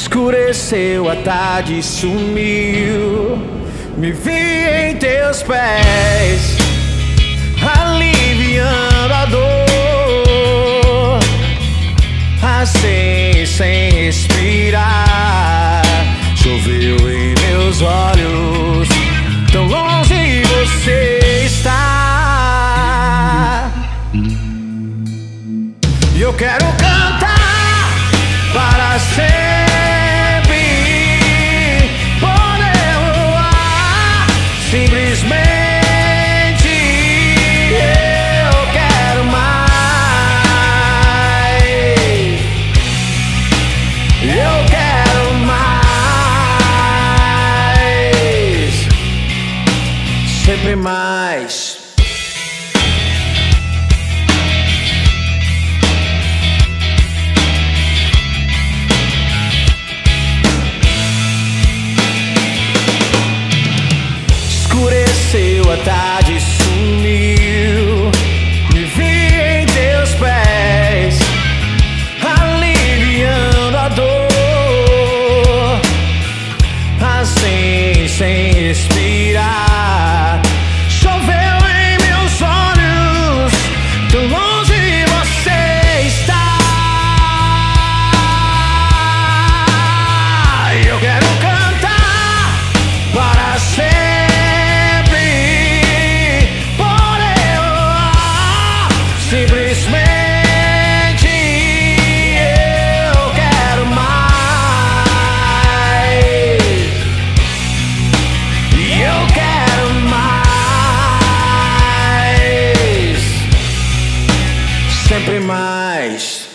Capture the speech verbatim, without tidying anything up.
Escureceu, a tarde sumiu. Me vi em teus pés, aliviando a dor, assim sem respirar. Choveu em meus olhos, tão longe você está. E eu quero cantar para sempre. Simplesmente eu quero mais. Eu quero mais. Sempre mais. Escureceu, a tarde sumiu. Me vi em teus pés, aliviando a dor, assim sem respirar. Choveu em meus olhos, tão longe você está. Eu quero cantar para sempre. Simplesmente eu quero mais. E eu quero mais. Sempre mais.